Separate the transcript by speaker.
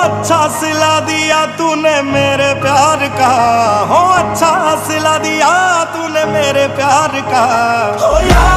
Speaker 1: अच्छा सिला दिया तूने मेरे प्यार का, हो अच्छा सिला दिया तूने मेरे प्यार का। हो यार